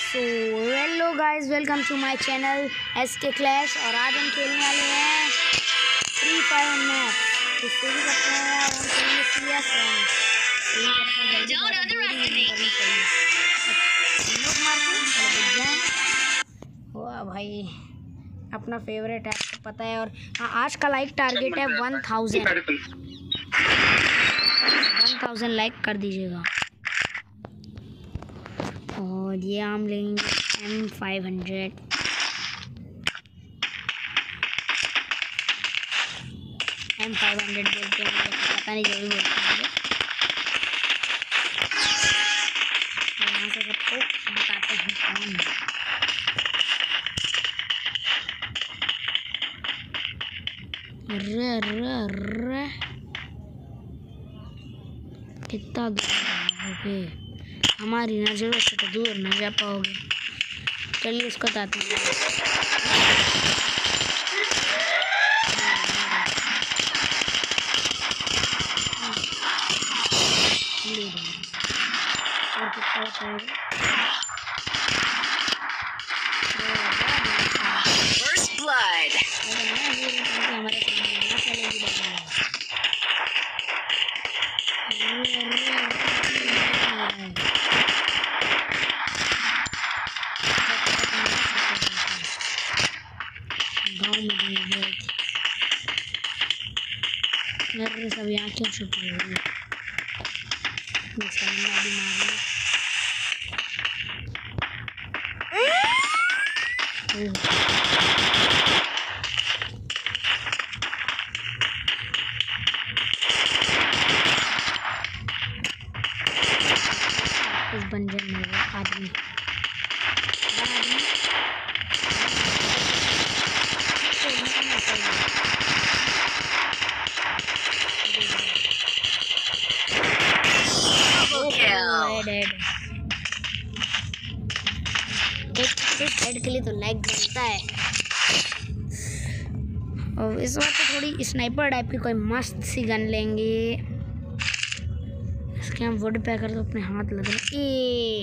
So hello guys, welcome to my channel SK clash. और आज हम खेलने वाले हैं फ्री फायर मैच। इससे भी करते हैं और हम खेलेंगे CS रैंक। यही करते हैं, जल्दी करनी चाहिए। नोक मार के चलो बच जाए। वाह भाई, अपना फेवरेट है, आपको पता है। और हाँ, आज का लाइक टारगेट है 1000 लाइक कर दीजिएगा। और ये हम लेंगे M500। M500 बोलते हैं, मुझे पता नहीं, जो भी बोलते हैं। यहाँ से सबको बताते हैं कौन है। अरे कितना दूर जाओगे, हमारी नजरों से तो दूर न जा पाओगे। चलिए इसको बताते हैं। और कितना बताएगा? First blood. हमारे मेरे सब यहाँ क्यों छुपी हो रही है? इस बंजर में आदमी हेड के लिए तो लाइक बनता है। और इस बार तो थोड़ी स्नाइपर टाइप की कोई मस्त सी गन लेंगे। इसके हम वुड पैकर तो अपने हाथ लग रहे।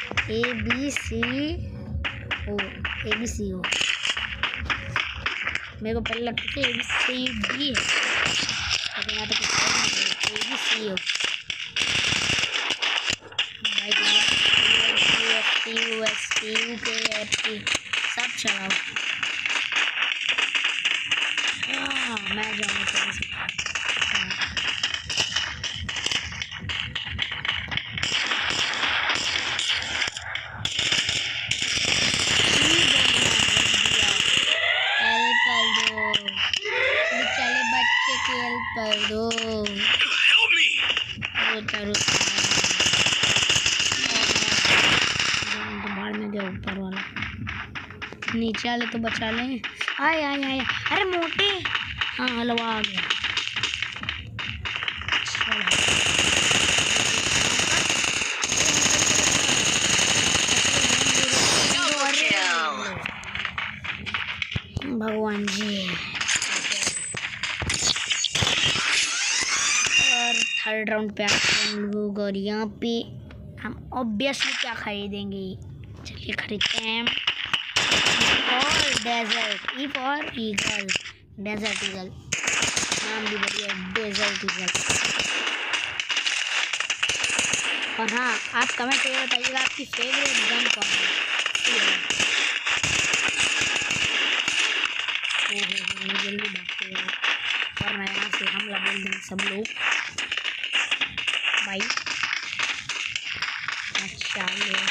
ABC हो। मेरे को पहले लगता था ABCD है, लेकिन यहाँ तो ABC हो। USP सब चलाओ। मैं जाऊँगा चले बच्चे खेल पर दो। ऊपर वाला नीचे वाले तो बचा लें। आए अरे मोटे, हाँ हलवा आ गया। भगवान जी। और थर्ड राउंड पे आते हैं हम लोग। और यहाँ पे हम ऑब्वियसली क्या खरीदेंगे, चलिए खरीदते हैं। और desert, E for eagle, desert eagle नाम भी बढ़िया, डेजर्ट ईगल। और हाँ, आप कमेंट करके बताइएगा आपकी फेवरेट गन कौन है। जल्दी भागते हैं और मैं यहाँ से हमला बोल देंगे सब लोग भाई। अच्छा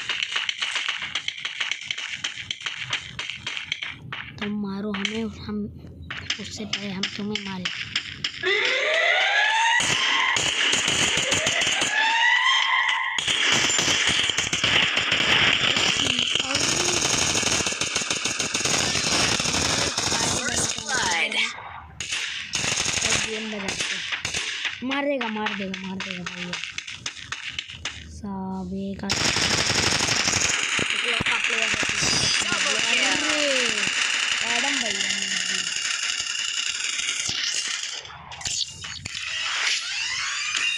तुम मारो हमें, हम उससे पहले हम तुम्हें मारे। मार देगा भैया सब एक एडम भैया।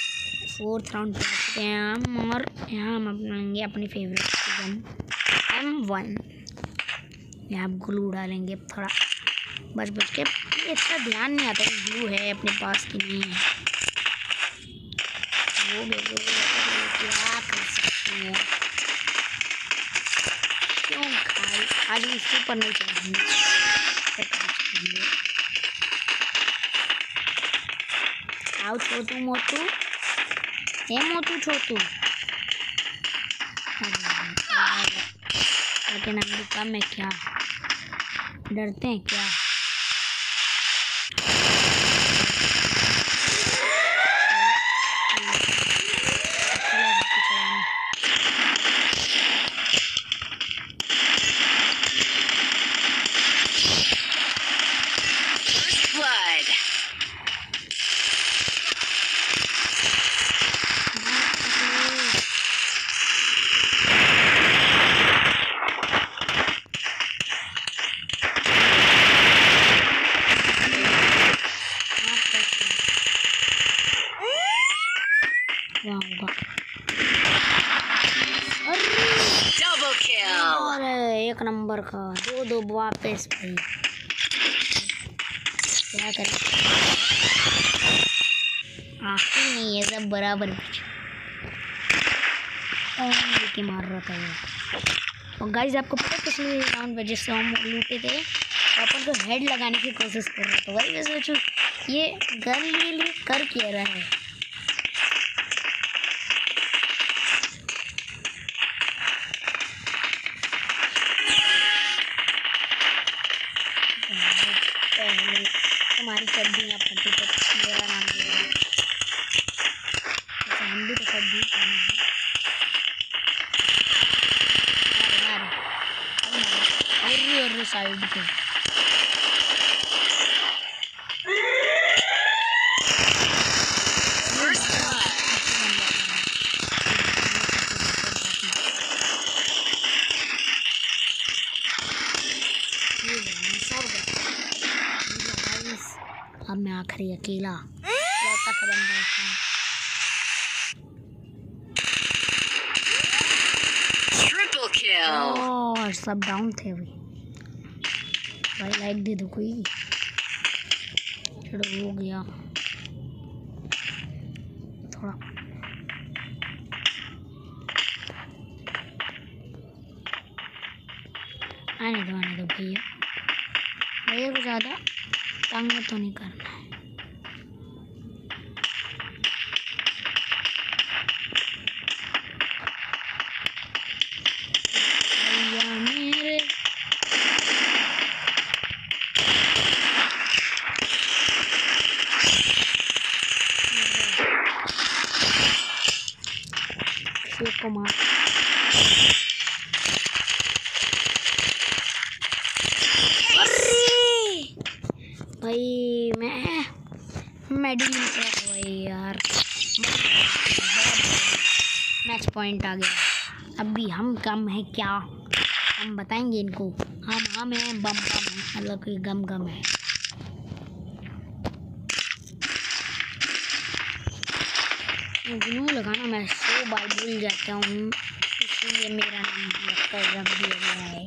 फोर्थ राउंड पे आते हैं हम। और यहाँ हम अपनाएंगे अपनी फेवरेट गन 1। यहाँ आप ग्लू डालेंगे थोड़ा बच बच के। इतना ध्यान नहीं आता कि ग्लू है अपने पास कि नहीं है। वो क्या कर सकते हैं, क्यों खाई आज इसके ऊपर नहीं चढ़ेंगे। आओ छोटू मोटू, हे मोटू छोटू। लेकिन हम कम है क्या, डरते हैं क्या? Blood. Double kill. और एक नंबर का 2-2 वापस भाई। क्या करें, आखिर नहीं है सब बराबर लेके मार रहा था वो। और गाइस आपको पता पिछले राउंड में जिससे हम लूटे थे अपन को हेड लगाने की कोशिश कर रहा था। वही मैं सोचूं ये गन लिए कर क्या रहा है। पहले हमारी चड्डी यहाँ फटी तो मेरा नाम दिया, हम भी तो चड्डी पहने हैं। और साइड पे अब मैं आखिरी अकेला लौटा सा बंदा है। Triple kill. और सब डाउन थे भाई लाइक दे दो कोई। चलो हो गया थोड़ा। आने दो भैया, भैया को ज़्यादा तंग तो नहीं करना है। भैया मेरे को मार भाई मैं मेडल नहीं किया था भाई यार। मैच पॉइंट आ गया। अभी हम कम है क्या, हम बताएंगे इनको। हम हैं बम है, मतलब कोई गम है। ग्लू लगाना मैं 100 बार भूल जाता हूँ, इसलिए मेरा नाम रख दिया गया है।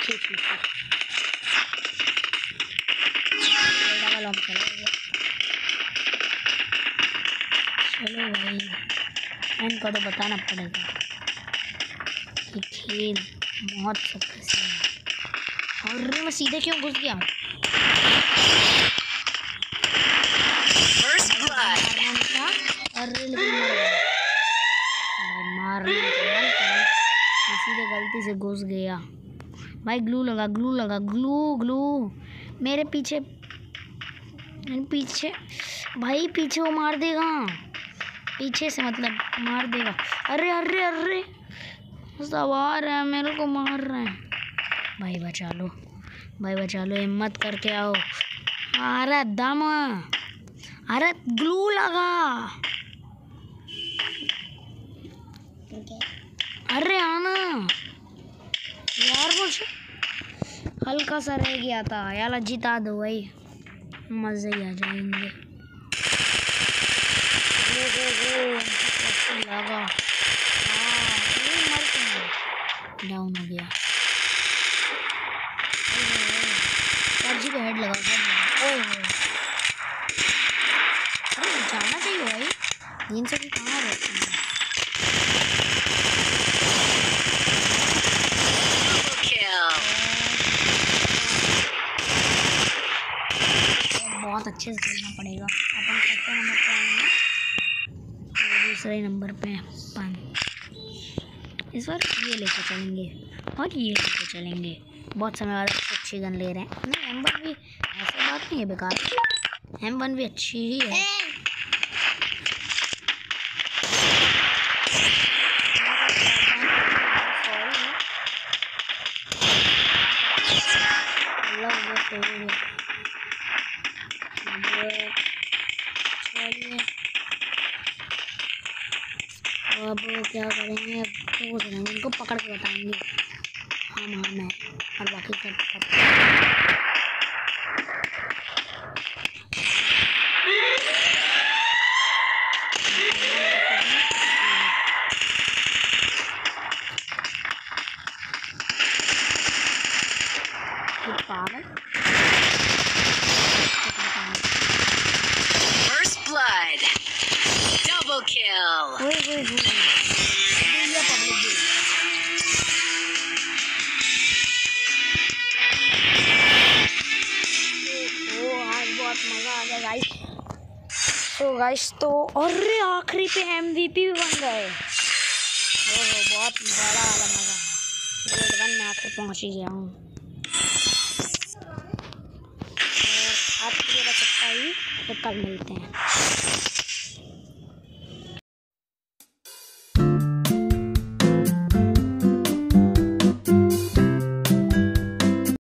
चलो भाई इनको तो बताना पड़ेगा कि खेल बहुत सक्सेस है। और मैं सीधे क्यों घुस गया? First blood. मारने सीधे गलती से घुस गया भाई। ग्लू लगा ग्लू मेरे पीछे भाई, पीछे वो मार देगा, पीछे से मतलब मार देगा। अरे सवार है, मेरे को मार रहे हैं। भाई बचा लो हिम्मत करके आओ। अरे दम, अरे ग्लू लगा, अरे आना यार, कुछ हल्का सा रह गया था यार। जिता दो भाई, मज़े ही आ जाएंगे। लगा डाउन हो गया। सर जी को हेड लगाओ, हेड लगाओ। ओए अरे जाना चाहिए भाई, 300 की कहाँ रहती है। Double kill. बहुत अच्छे से खेलना पड़ेगा। अपन कैसे नंबर पे आएंगे, दूसरे नंबर पे अपन इस बार ये लेके चलेंगे और ये लेके चलेंगे। बहुत समय बाद अच्छी गन ले रहे हैं। नहीं M1 भी ऐसी बात नहीं है बेकार, M1 भी अच्छी ही है। अब क्या करेंगे, अब तो इनको पकड़ के बताएंगे हम मैं और बाकी सब पागल। First blood. Double kill. बहुत मजा आ गया गाइस। तो गाइस तो अरे आखिरी पे MVP भी बन गए। ओहो बहुत बड़ा वाला मजा है। ग्रेड 1 में आखिर पहुंच ही गया हूँ। आज के लिए बस इतना ही, फिर कल मिलते हैं।